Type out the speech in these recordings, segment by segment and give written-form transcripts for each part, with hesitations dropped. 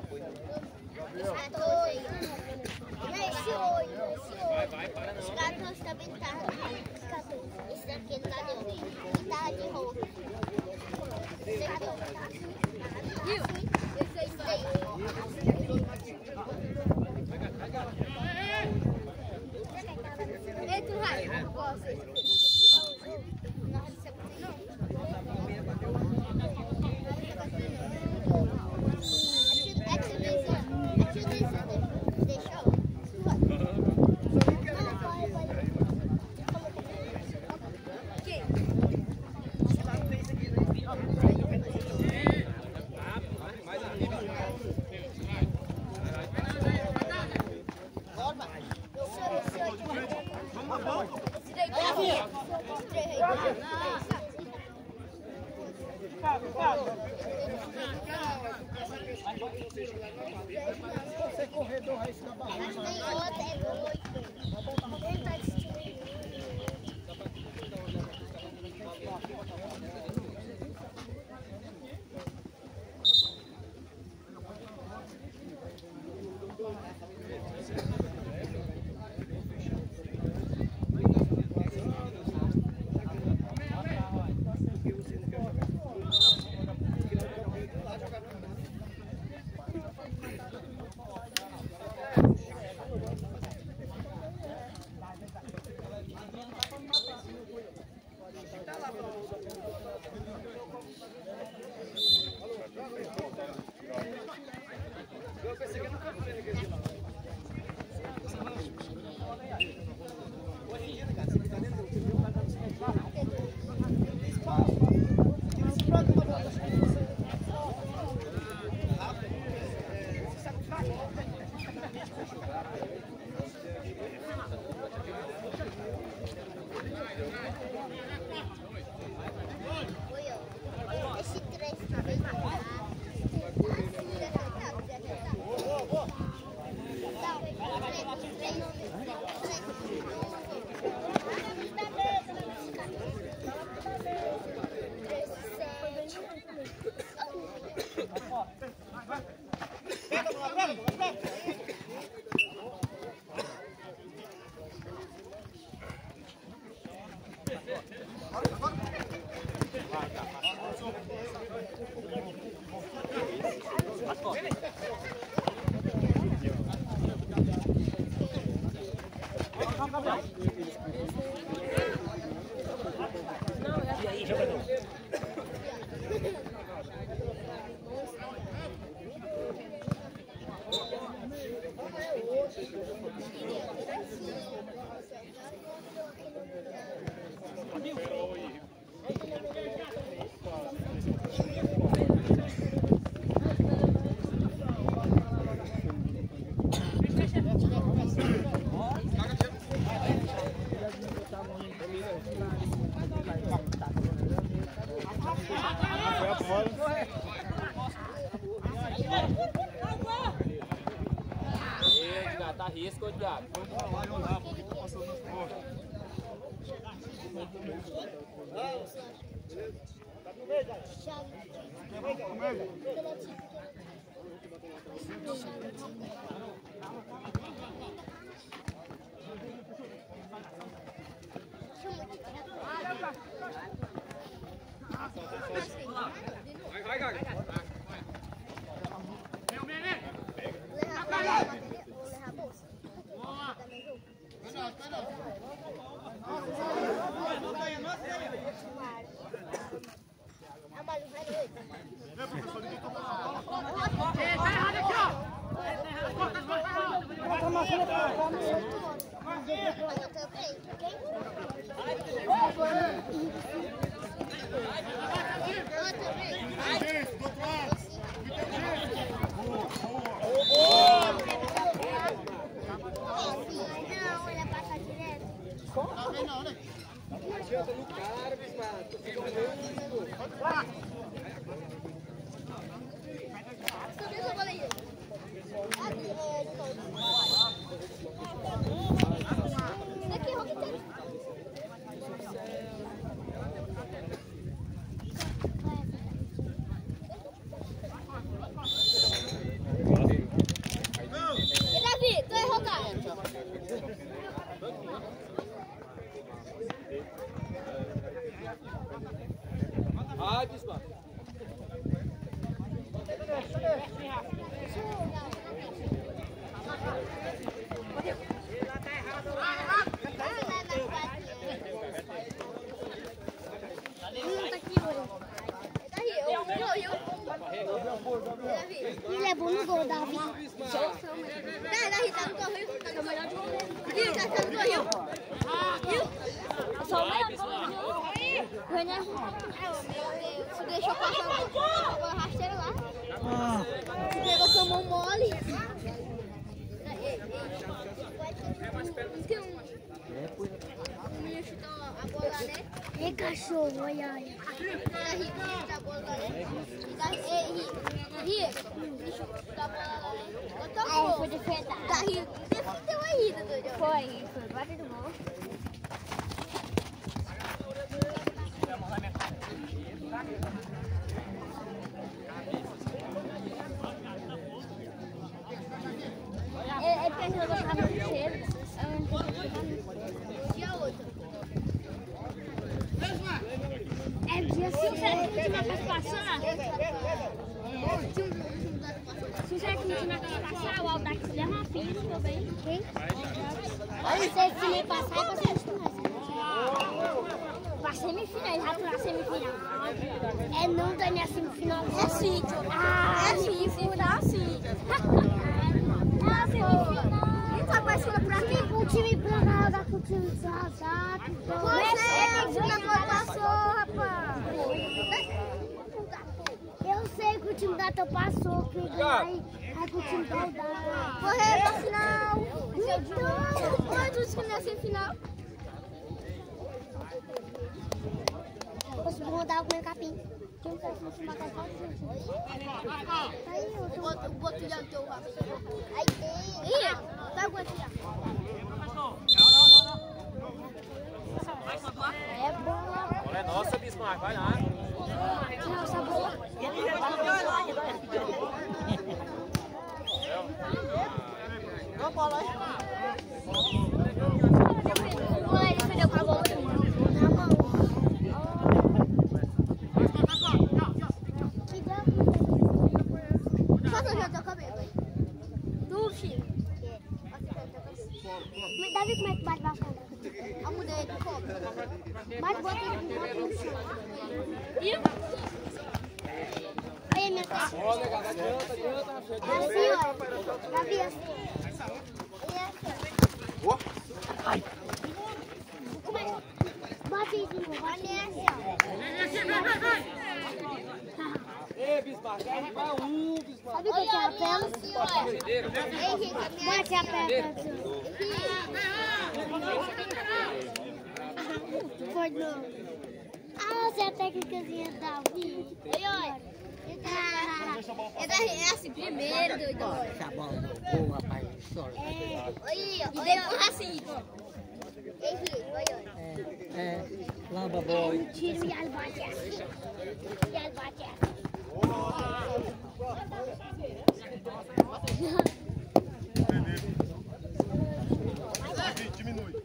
Vai, para não. Os gatos também tá. Esse daqui não dá nenhum. E tá de roupa. Esse aqui, ó. Viu? Esse daí. Ei, tu vai. Você corredor aí na barriga. E aí, jogador? Tá risco, Thiago. Vamos lá, porque tá passando nos portos. Tá no meio, cara. No meio. Vai, Gaga. Ele é bom no gol, Davi. Davi tá no correio, tá no melhor de correr. Ih, tá no correio. Eu sou o melhor de correr. Correndo é ruim. Você deixou passar a rasteira lá. Você pegou seu mão mole. O menino chutou a bola, né? E cachorro, olha aí. Ele chutou a bola, né? Ele chutou a bola lá, né? Aí foi defendado. Defendeu aí, doido. Foi batido bom. Ele pensou que eu estava muito cedo. E a outra? É dia 5, será que não tinha mais passar? Se será que não tinha mais passar, o Aldax deu uma filha, ficou bem. Quem? Se você me passar, é pra você pra semifinal, ele vai pra semifinal. É não, Dani, a semifinal. É sim, é sim, semifinal sim. É a semifinal. Tá passando pra quem? O time branco joga com o time de Sarrasato. Você não passou, rapaz. Eu sei que o time da Tão passou, que vai pro time da Aldar. Correr pra final. Então, quantos que não é semifinal? Você vai rodar o meu capim. Quem faz isso no macaco? O botilhão teu rabo. Aí tem. Ih, tá o botilhão. É bom. Bola é nossa, Bismarck, vai lá. Não, essa bola. Não, bola aí. O goleiro perdeu com a bola. Na mão. Que diabo? Só que eu tô cabelo aí. Tu, filho. Mas Davi, como é que bate pra fora? A mudei de como? Bate, bota no chão. Aí, minha filha. Olha, cara, adianta. Assim, ó. Davi, assim. E assim. Ai. Bate aí de novo. Bate assim, ó. Ei, Bismarck, vai Bismarck. Sabe o que é a pela? Bate a pela. Foi não. Ah, você é a técnicazinha da Davi. Olha. É assim, primeiro, doido. Essa bola do gol, rapaz, sorte. E depois assim. Lamba boy. Um tiro e ele bate assim. E ele bate assim. Diminui.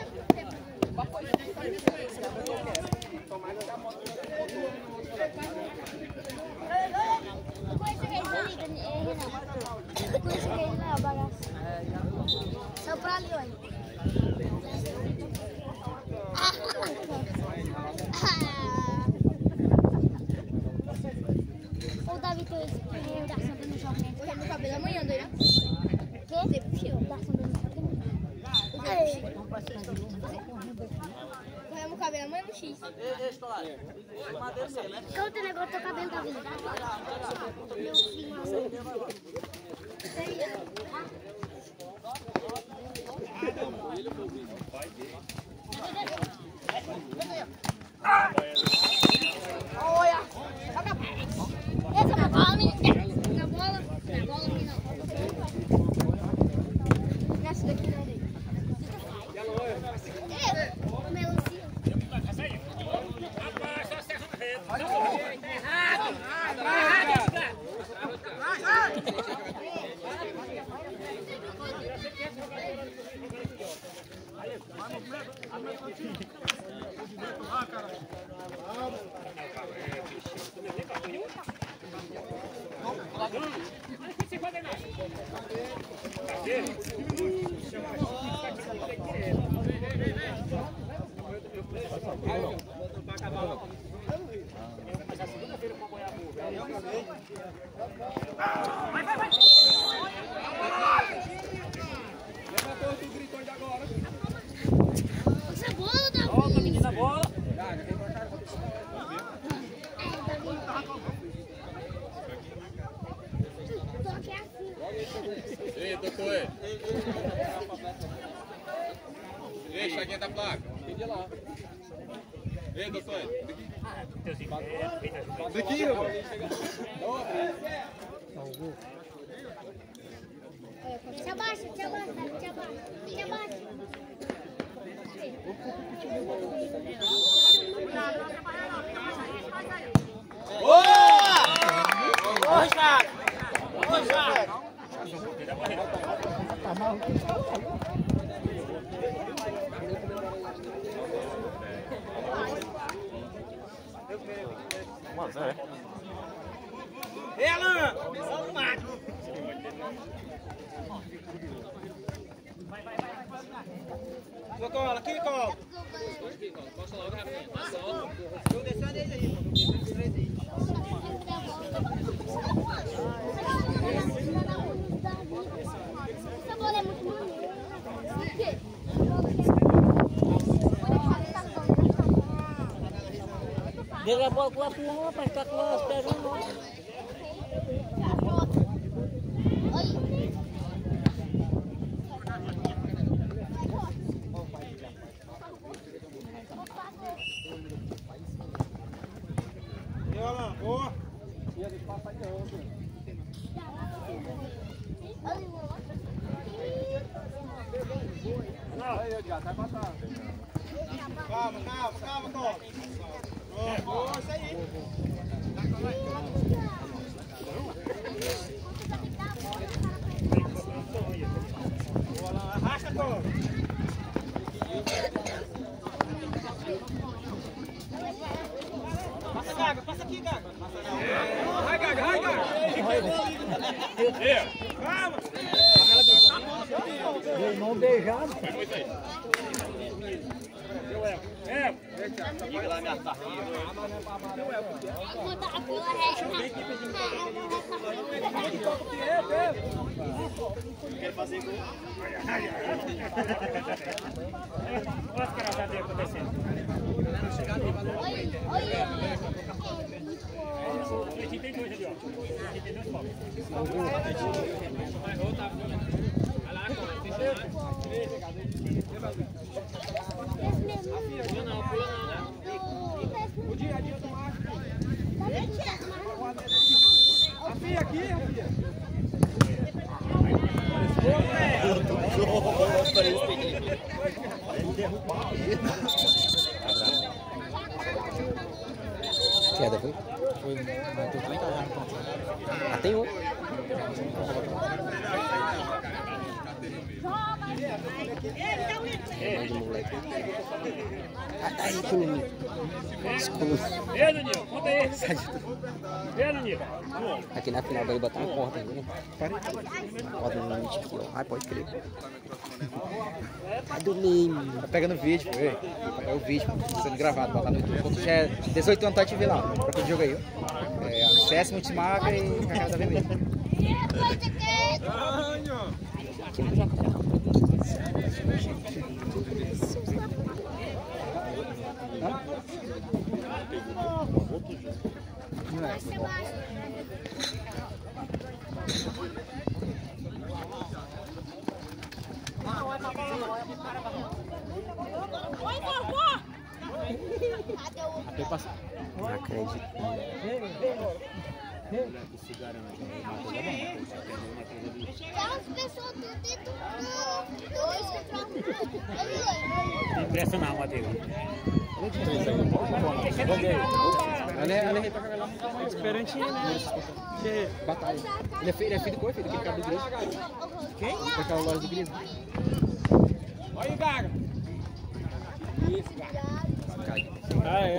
Só pra ali, olha. O Davi tem o da Santa no shopping. Eu meu cabelo amanhã, doida. Que? Deputio. Da Santa no shopping. Corremos o cabelo amanhã no X. Conta o negócio do teu cabelo, Davi. Meu filho. Olha! Essa é uma bola, menina. Na bola, menina. Nessa daqui não, daí. Melancia. Rapaz, só acerta no reto. Mas a segunda-feira eu vou apoiar a burra. Levantou o gritou ainda agora. Essa bola da Volta, menina, bola. Ei, doutor. Ei, Chaguinha da placa. Pedi lá. Ei, doutor. Daqui, rapaz. Te abaixa, te abaixa, te abaixa, te abaixa. Ei, Alan! Vamos lá! Cola, aqui, cola! Passa logo, Rafinha. Passa logo. Eu desço a dele aí, Essa bola é muito maneira. Por quê? Joga a bola com a pulão, rapaz, tá com as pernas não. E Alan, boa! Aí, já tá passando. Calma, calma, calma, Tom. Boa, isso aí. Boa, Alan, arrasta, Tom. Passa, Gaga, passa aqui, Gaga. Vai, Gaga, vai, Gaga. Calma. Meu irmão beijado. Liga lá minha tarrinha. Botar a bola reta. Quer fazer gol? Olha as caradas acontecendo. Aqui tem dois ali, ó. Aqui tem dois palcos. Vai lá, pula não, pula não, né? O dia a dia do macho. Rafinha aqui, Rafinha. Queda foi? Foi. Ah, tem outro. Aí, Coloninho. Ei, Danilo, conta aí. Ei, Danilo. Aqui na final vai botar uma corda ainda, né? Bota no limite aqui, ó. Ai, pode crer. Vai dormir, menino. Tá pegando vídeo, pô. É o vídeo sendo gravado, botar no YouTube. Quando tiver 18 anos, tá te ver lá. Pra aquele jogo aí, ó. É, acesse, multimarca e a casa vermelha. Aqui não já tá. Não acredito. As pessoas estão dentro do Impressionar, Matheus. Ali pra cagar lá. Esperantinho, né? Batalha. Ele é filho do coi, filho daquele cara do igreja. Quem? Daquela loja do igreja. Olha aí, Gaga. Isso, Gaga. Ah, é?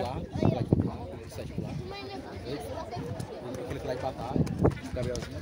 Aquele que lá em batalha. Gabrielzinho.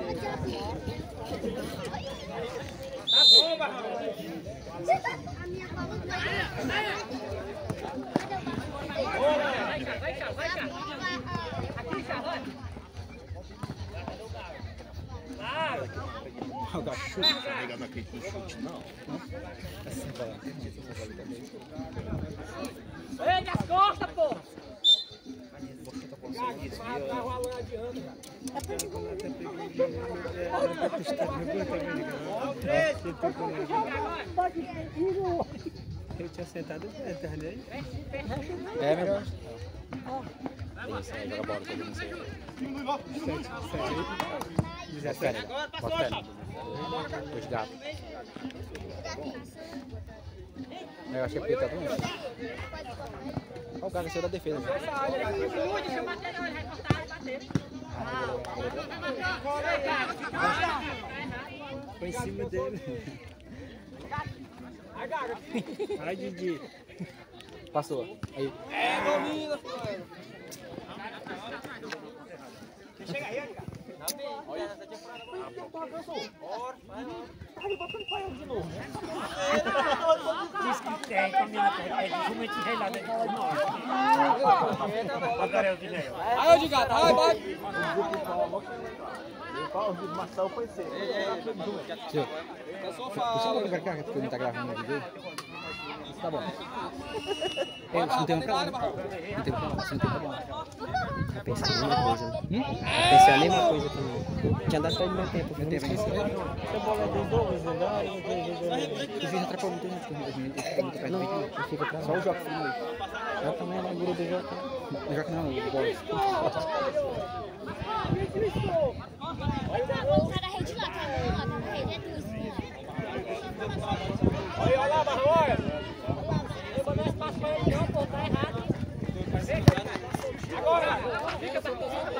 Tá bom, Barrão. Liga naquele chute, não. Ei, nas costas, pô! Eu tinha sentado atrás dele. É melhor. Isso aí, joga bola, todo mundo certo. 17. Bota fé. Dois gatos. Eu acho que é porque tá doente. Olha o cara saiu da defesa. Foi em cima dele. Ai, Didi. Passou. Aí. É, domina, fulano. Chega aí, cara. Olha essa temporada. Diz que tem, caminha até, como é que vai lá dentro? Agora eu direi. Aí, ô de gato, vai, vai. O Marcelo foi ser. Puxa logo pra cá, que tu não tá gravando o vídeo. Tá bom. Não tem um pra lá. Não tem um pra lá, você não tem pra lá. Pensar a mesma coisa. Pensar a mesma coisa também. Tinha dado todo o meu tempo. Meu tempo nisso. Essa bola dos dois, né? O juiz atrapalhou muito gente. Não, fica pra só o Joca. Eu também é a guru do Joca. O Joca não, o Bola. Tá na rede lá, tá na rede, é tudo. Olha lá, Marlon, olha. Eu vou dar espaço pra ele não, pô, tá errado. Agora! Fica pra todo mundo.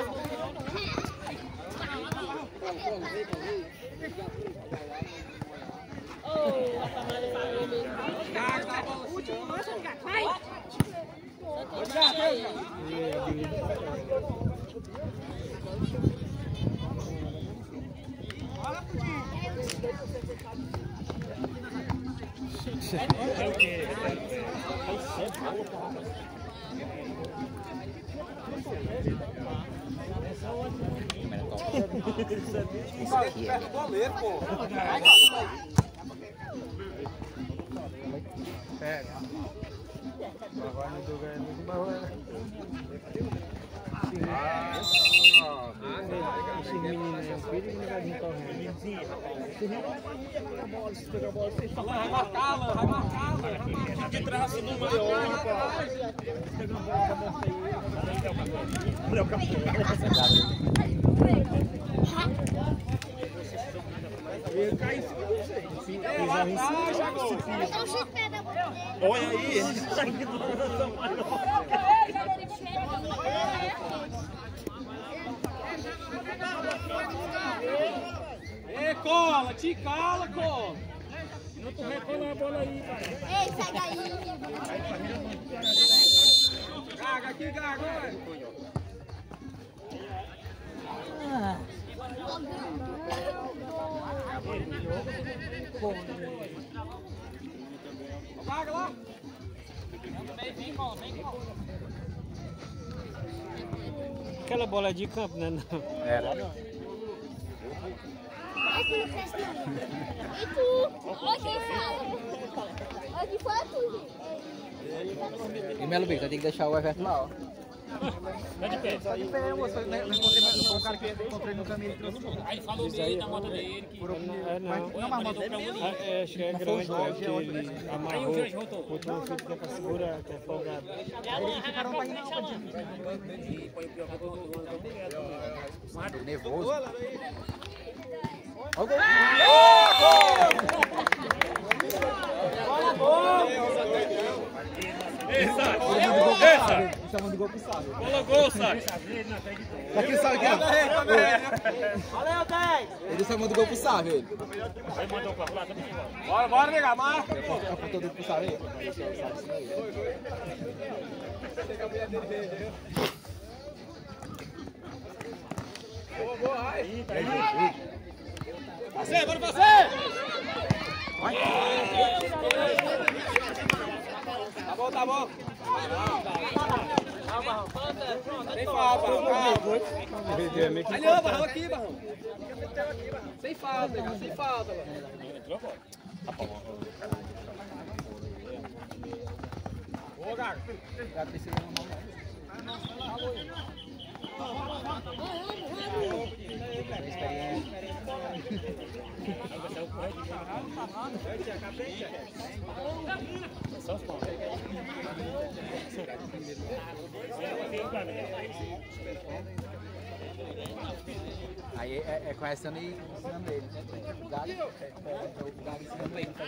Último lance, vai! É o quê? Isso aqui é. Goleiro, pô. Pega. Agora não tô ganhando muito, mas esse menino é um filho e não vai vir correndo. Vai marcar, mano, vai marcar, mano. Que traço no maior, rapaz. Ele cai em cima de você. Olha aí. Ei, cola, te cala, cola. Não tu recola a bola aí, cara. Ei, sai daí. Gaga aqui, gaga. Gaga lá. Aquela bola de campo, né? Não. Era. E tu? Olha quem fala. Olha que foi tu, gente. E Melo Big, tem que deixar o Everton lá, ó. Tá de pé. Tá de pé, moço. Não encontrei um cara que encontrei no caminho e trouxe. Aí falou dele, da moto dele. Que... É, não. Não, mas moto dele mesmo. É, acho que é grande, porque ele amarrou. Aí o Jorge voltou. Botou um chute que é pra segurar, que é folgado. Nervoso. Olha o gol! Essa! Chamando de gol pro Sábio. Colocou, sabe? Daqui sabe que é? Valeu, 10! Ele chamando de gol pro Sábio, ele. Aí mandou pra lá, também. Bora, bora, nega, marca! Apontou tudo pro Sábio. Boa, boa, aí! Fazer, bora fazer! volta a bola. Sem falta, Barrão. Ali, ó, Barrão aqui, Barrão. Sem falta, cara, sem falta, Barrão. Ô, Gago. Gago precisa de uma mão. Aí é conhecendo e ensinando ele. O Gago ensinando ele.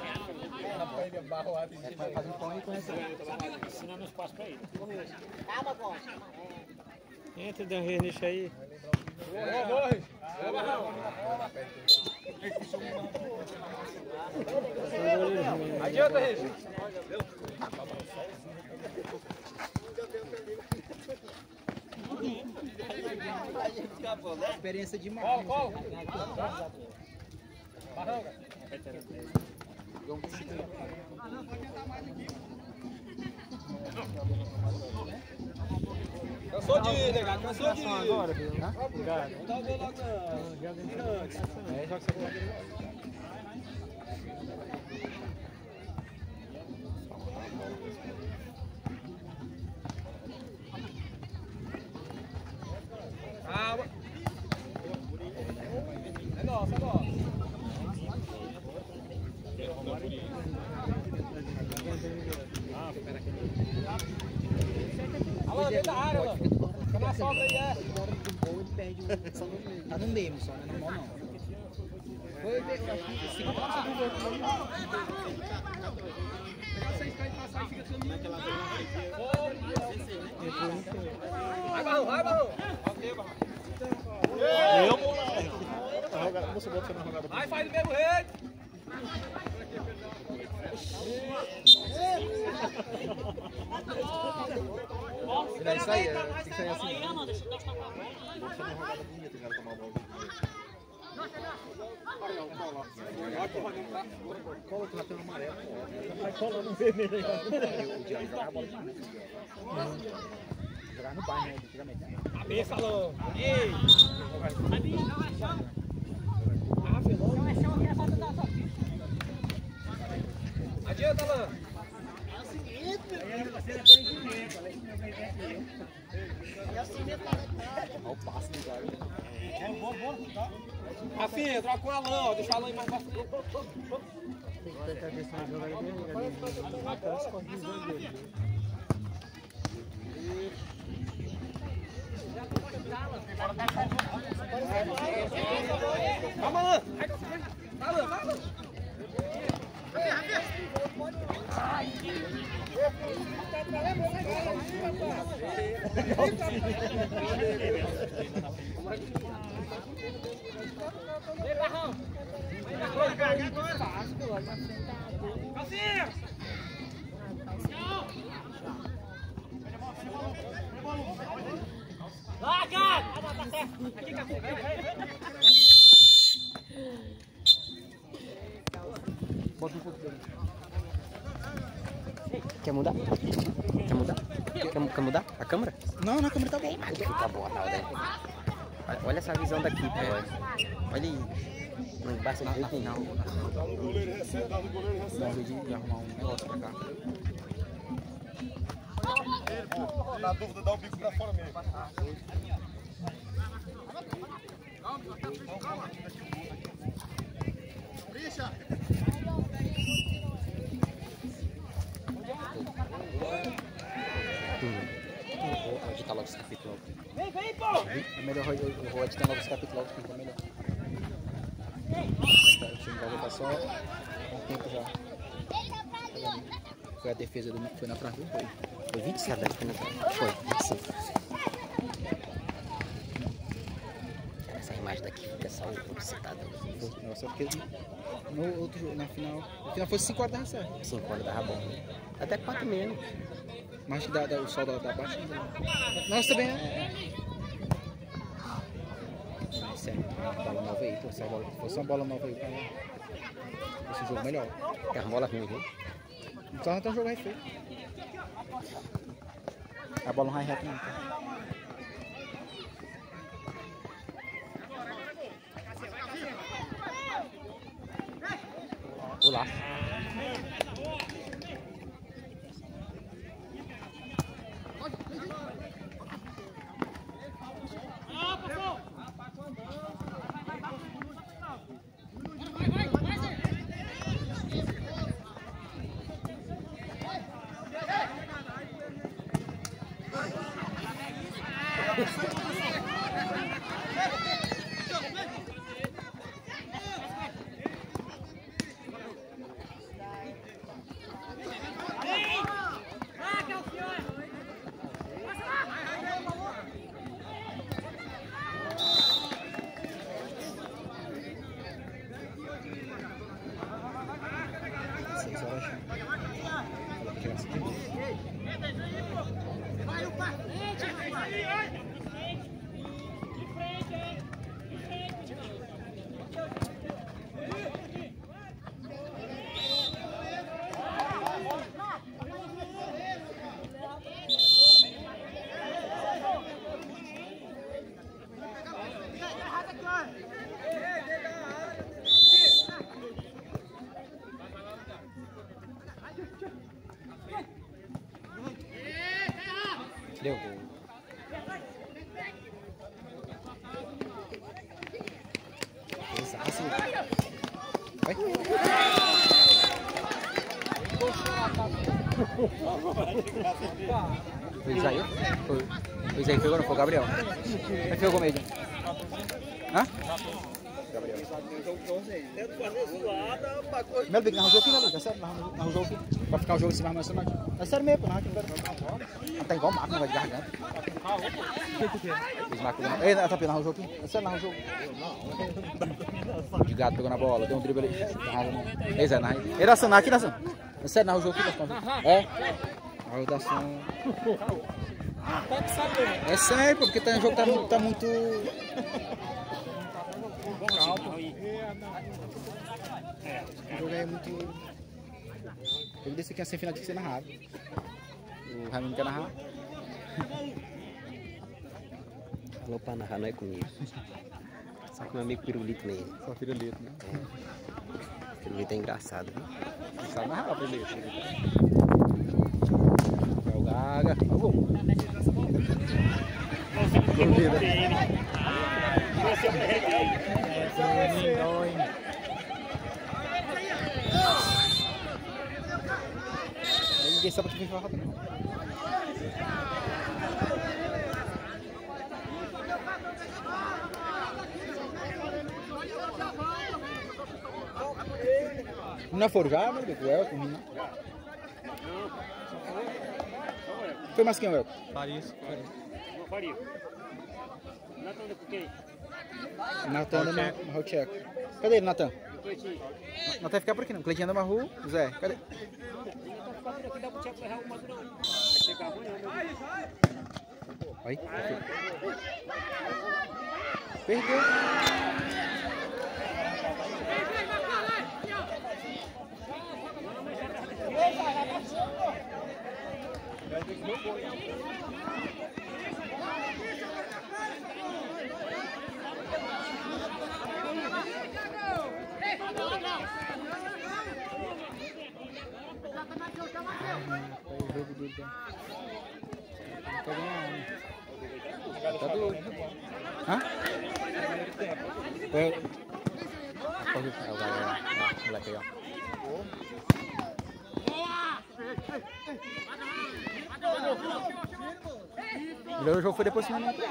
Faz um pão e conhecendo. Ensinando os passos pra ele. Calma, bom. Entra, dá um reinicio aí. Boa, Riz. Boa, Barrão. Adianta, Riz. Experiência demais. Barrão, cara. Cansou de ir, negado, cansou de ir. Agora, viu? Não dá o gol logo não. Joga essa bola. Calma. É nosso, é nosso. Alô, dentro da área, mano. Fica na sobra aí, é. Ele perde o... Tá no meio só, não é normal não. Foi o segundo Vai, Barrão, vai, Barrão. Vai, faz do mesmo jeito. Vai sair, tem que sair assim. Cola o ratão amarelo. Vai colando no vermelho aí. O Diário jogava a bola demais. Jogava no bairro, né? Antigamente. Cabeça, Alô. Ei. Adianta, Alô. Olha o passe do Diário. Rafinha, troca com o Alan, deixa o Alan ir mais pra frente. Tem que prestar atenção no jogo aí, matar as costas dos dois dele. Vamos, Alan. Alan, vai, Alan. Vem, Barrão. Calcinha. Vai, cara. Tá certo. Aqui, Calcinha. Bota um pouco dele. Quer mudar? Quer mudar? Quer mudar a câmera? Não, na câmera tá bom. Mas que fica boa, tá, né? Olha essa visão daqui, pô. Olha aí. Não basta de jeito nenhum. O goleiro recebe, dá o goleiro recebe. Não, de arrumar um negócio pra cá. Na dúvida, dá o bico pra fora mesmo. Bicha! Vou editar logo esse capítulo. Vem, vem, pô! É melhor eu vou editar novos capítulos, que fica melhor. O time vai jogar só um tempo já. Foi a defesa do foi na frente, foi. Foi 27, deve ter na Foi, 25. Essa imagem daqui fica só o citado. Nossa, porque no outro jogo, na final fosse 5 horas da reserva. 5 horas dava bom. Até 4 menos. Mas que dá o sol da batida. Nossa, também é. Sério, bola nova aí, pô. Se fosse uma bola nova aí, fosse um jogo melhor. É uma bola ruim, viu? Só não tem um jogo aí feio. A bola não vai reto não. Olá. Deu gol. Exato. Vai. Foi Isaí? Foi Isaí que pegou, não foi o Gabriel? Quem pegou o meio? Hã? Gabriel. Melo, Bico, narra o jogo aqui, Melo, é sério, narra o jogo aqui. Vai ficar o jogo assim, narra mais cenário. É sério mesmo, narra aqui. Não tá igual o Marco, não vai de garganta. Ei, Tapia, narra o jogo aqui. É sério, narra o jogo. De gato pegou na bola, deu um drible ali. Ei, Zé, narra aí. Ei, Dação, narra aqui, Dação. É sério, narra o jogo aqui, Dação. É? Narra o Dação. É sério, porque o jogo tá muito... O jogo é muito... O jogo desse aqui é sem final, tinha que ser narrado. O Raimundo quer narrar. Falou pra narrar, não é comigo. Só que meu amigo Pirulito nele. Só Pirulito, né? É. Pirulito é engraçado, viu? Não sabe narrar, Pirulito. É o Gaga. Ó o gol. Ninguém sabe o que fez falta. Não foram já, meu Deus? O Elton, não. Foi mais quem, o Elton? Paris. Faria. Natan anda com quem? Natan anda no Raul Tcheco. Cadê ele, Natan? Natan vai ficar por aqui não. Cleitinho anda Marru. Zé, cadê? Aí. Perdeu. Tá doido. Hã? É o galera, o moleque aí, ó. O jogo foi depois do momento.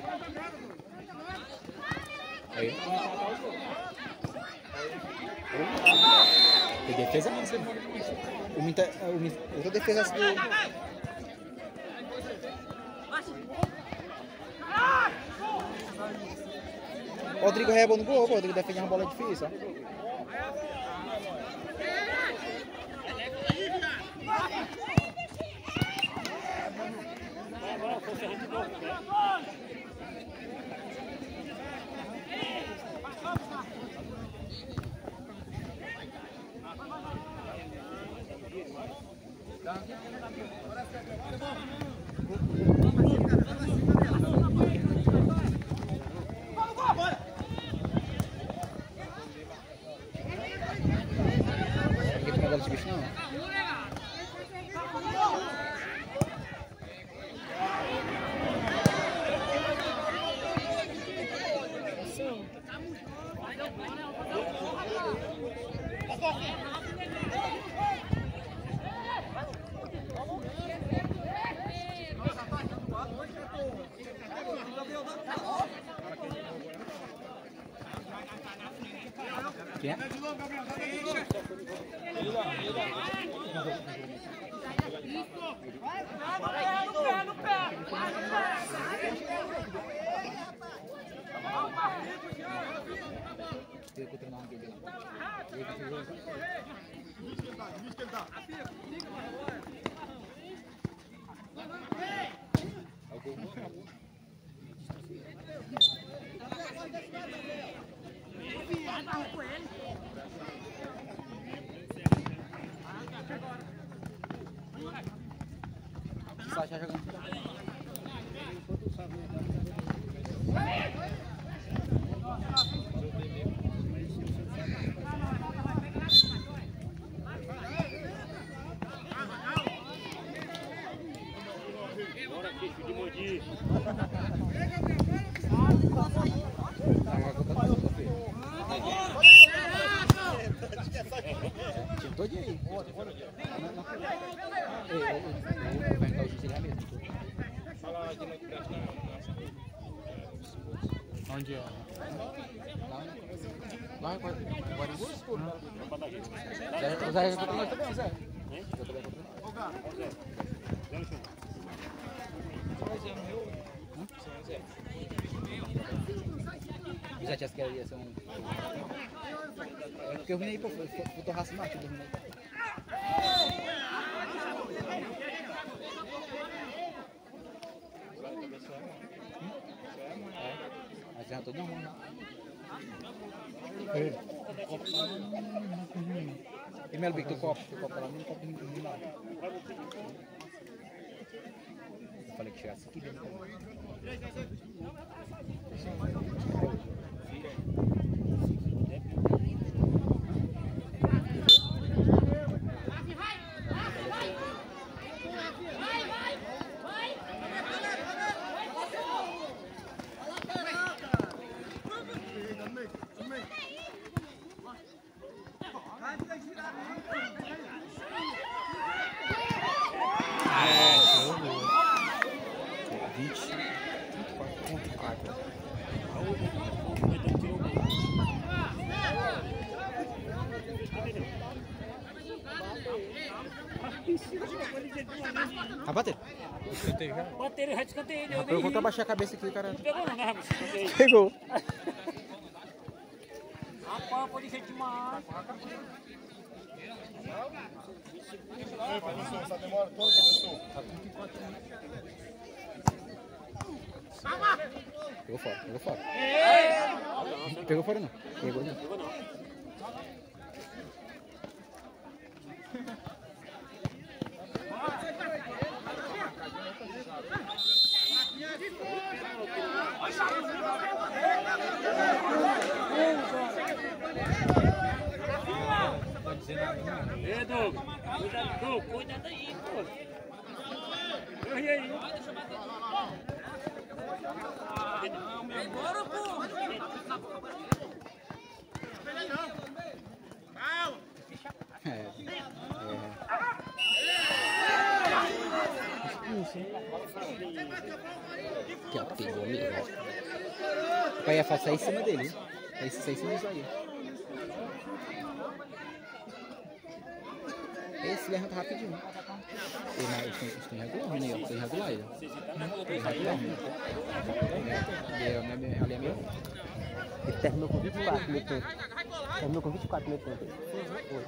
Aí. Tem defesa essa. Eu tô defesa essa do... O Rodrigo rebou no gol, o Rodrigo defende uma bola difícil, ó. Aqui tem uma bola de bicho, não. Quem é? Só já jogando. Bora, bicho de Mogi. Todinho aí. Onde é? Lá em Guarulhos? O Zé já também, Zé. Já tinha que ia ser um... É porque eu vim aí, pô, eu tô racimado aqui, dormindo aí. Mas já tô normal. E Melo Bico, teu copo lá, nem copo de nada. Eu falei que chegasse aqui dentro. Vai bater. Bateram, já descantei ele. Eu vou abaixar a cabeça aqui, cara. Não pegou não, né, Ramos? Pegou. Rapaz, pode ser demais. Demora todo, professor. Pegou fora, pegou fora. Pegou fora não. Pegou não. Pegou não. Ei, Douglas, cuidado aí, pô. Corre aí. Agora, pô. Aqui, ó, pegou ali. O pai ia sair em cima dele, viu? Vai sair em cima disso aí. Esse levanta rapidinho. Eles têm regular, né? Tem regular ele. Tem regular, né? Ali é meu. Ele terminou com 24 mil pontos. Terminou com 24 mil pontos. Foi.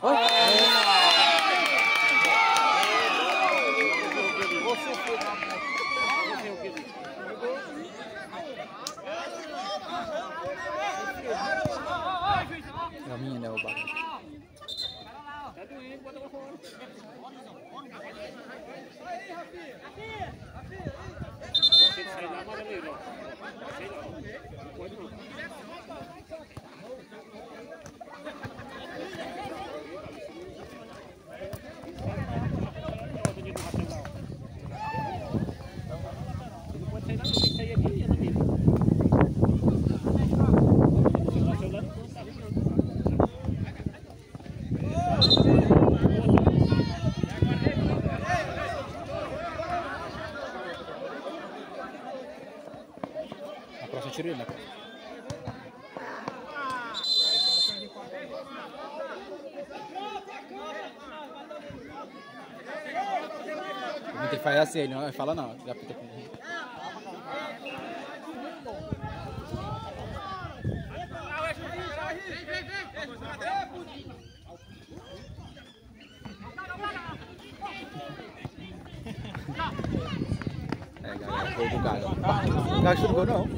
É a minha, né, o bagulho. Você sai lá, mas é melhor. Sei lá. Não pode não. Não pode sair lá, não. Tem que sair aqui e anda mesmo. Seu lado não sabe não. A próxima tiro ele, né? Ele faz assim, ele não fala não. Já pita com ele. É, galera, gol do Gago. O Gago chutou gol, não.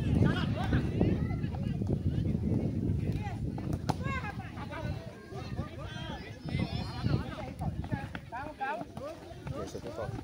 Esse aqui é foda.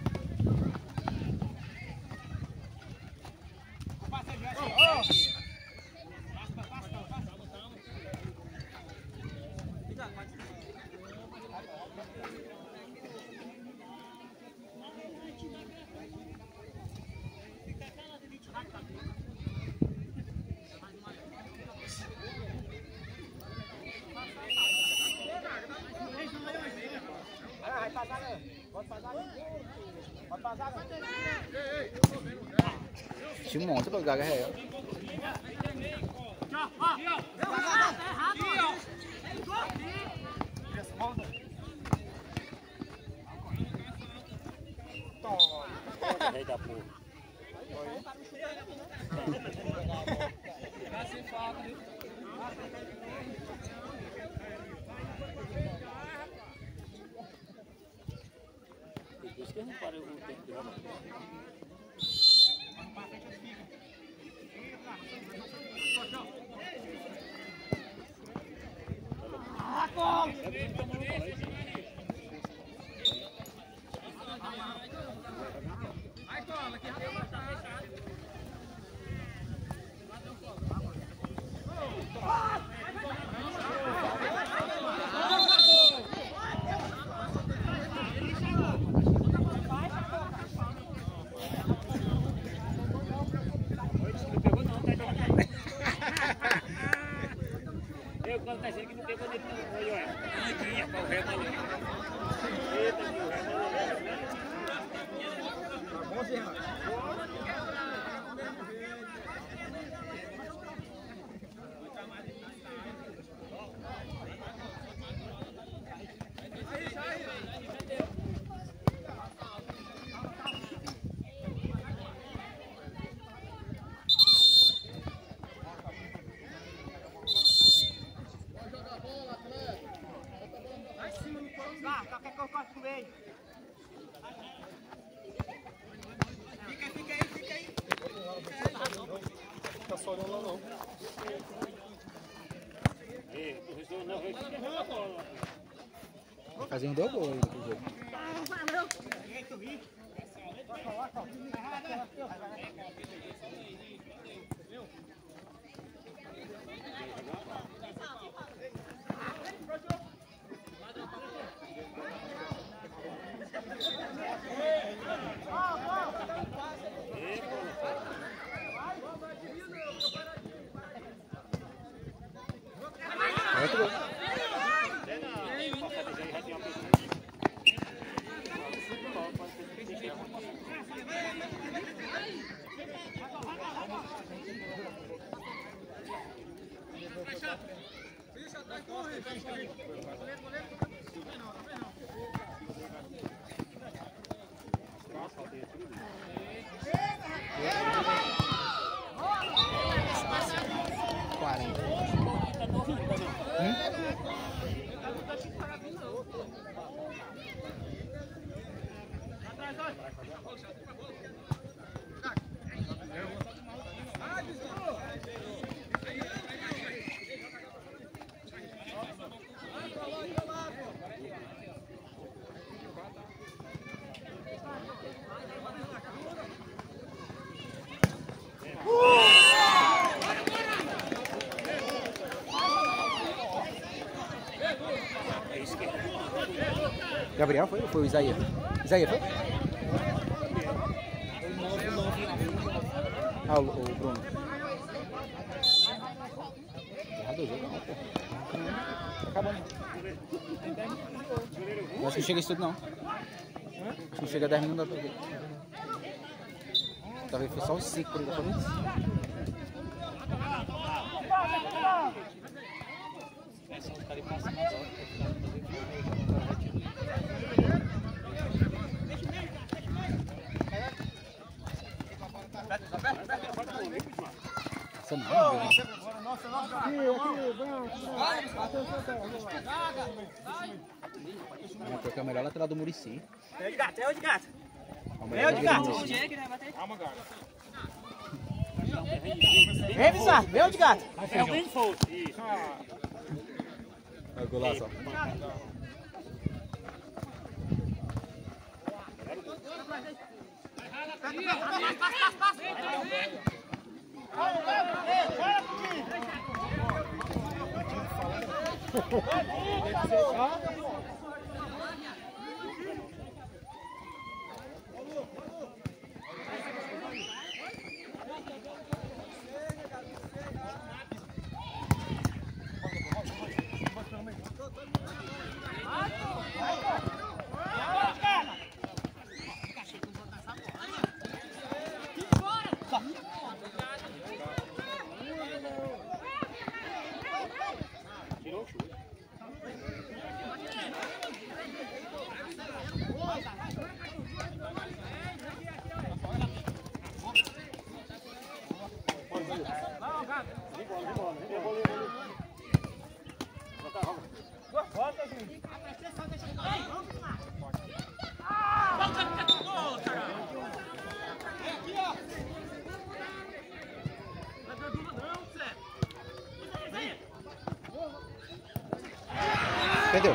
Tinha um monte pra Gaga real. Rei da porra. Depois que eu não parei o tempo de roda. Eu quando tá achando que não pegou nem tudo, foi, olha. Tanguinha pra o ré ali. Eita, que o ré qualquer coisa corta no meio. Fica aí. Tá só olhando lá não. Fazer um dobro aí do jogo. Outro gol. Gabriel foi? Ou foi o Isaías? Isaías foi? Ah, o Bruno. Errado o jogo, não, pô. Tá acabando. Acho que chega isso tudo, não. Acho que chega a 10 minutos, dá pra ver. Talvez foi só os 5 por enquanto. Porque é o melhor lateral do Muricy. É de gato, é o de gato. É o de gato. Calma, gato. Vem, Bizarro, vem o de gato. É o bem forte. Isso. É o golaço, ó. Perdeu?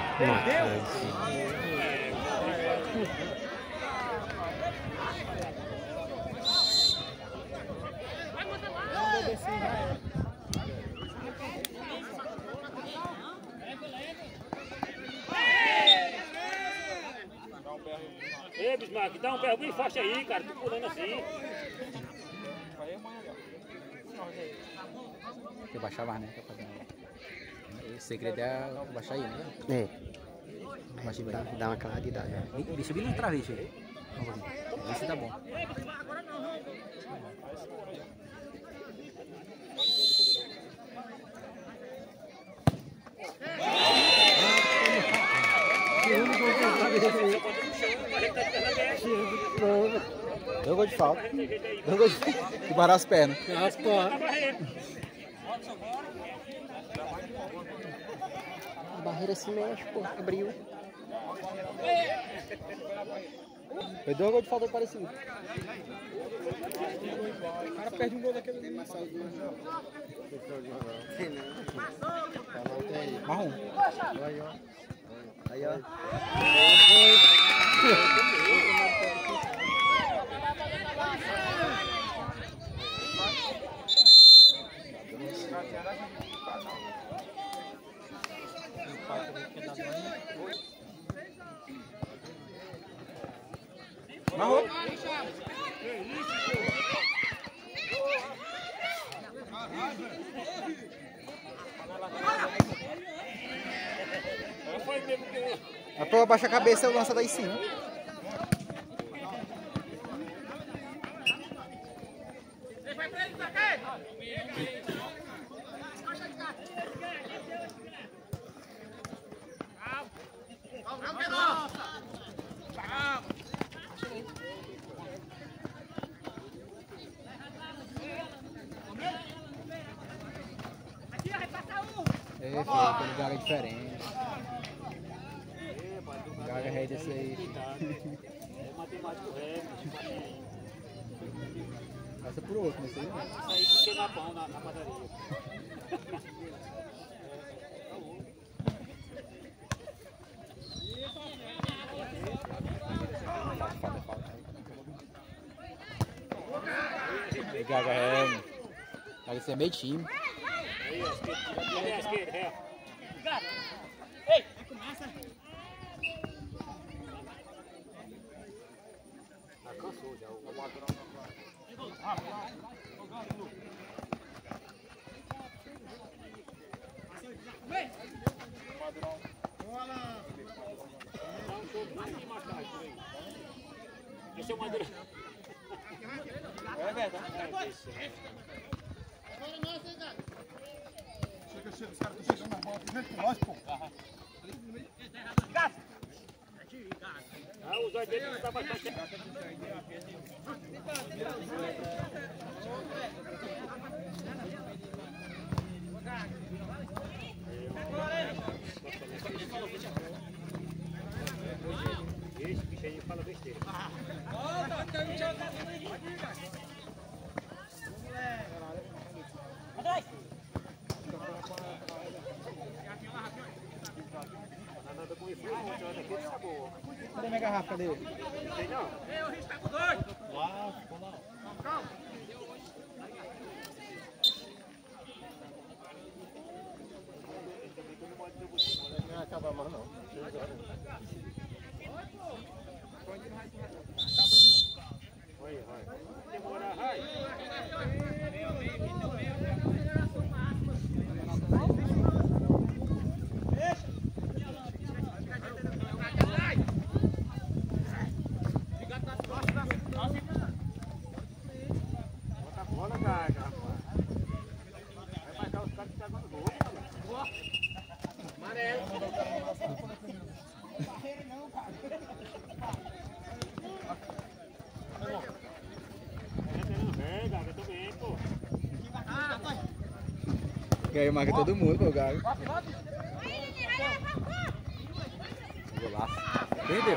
Ei, Bismarck, dá um pé bem forte aí, cara. Tu pulando assim. Tem que baixar mais, né? O segredo é baixar aí, né? É. Baixa bem. Dá uma claridade. Deixa bem no travete aí. Vamos ver. Vê se dá bom. Deu gol de falta. Deu gol de falta. Que parar as pernas. As porras. A barreira se mexe, pô. Abriu. Perdeu o gol de falta parecido. O cara perde um gol daquele ali. Marrom. Aí, ó. Marrom. A prova baixa a cabeça e lança daí em cima. É, filho, tem lugar diferente. perde esse aí. É matemático reto. Passa por outro, mas isso aí não. Isso aí que queima pão na padaria. Gaga, vai ser meio time. Aí, a esquerda, é. Ei! Começa! Ah, cansou já. O esse é o Madeira. É verdade. Chega, os caras estão chegando na bola primeiro que nós, pô. Ah, os dois dele não estavam bastante. Esse bicho aí fala besteira. Nada com isso, não, daquele sabor. Cadê minha garrafa? Cadê? Não sei não. Ei, o risco tá com dois! Lá, ficou lá. Calma! Não vai acabar mais não. 6 horas. Vai. Demora, vai. Bota a bola, Gaga, rapaz. Vai marcar os caras que estão jogando gol. Amarelo. Gaga, também, pô. Ganhou, marca todo mundo, pô, Gago. Golaço. Perdeu.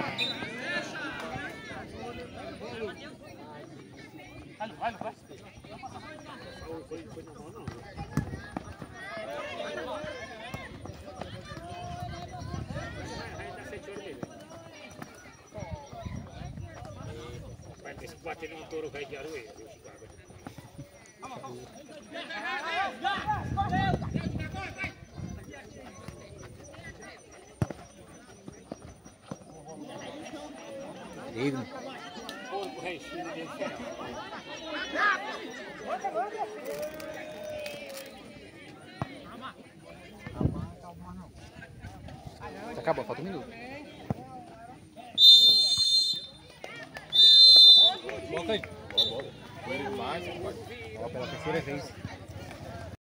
Vai. Foi na mão, não. Vai dar 7 horas mesmo. Vai ter que bater num touro velho de Aroeira, viu, Chicago? Ele. Porco, restinho dele. Acabou, falta 1 minuto. Volta aí. Ó, pela terceira vez.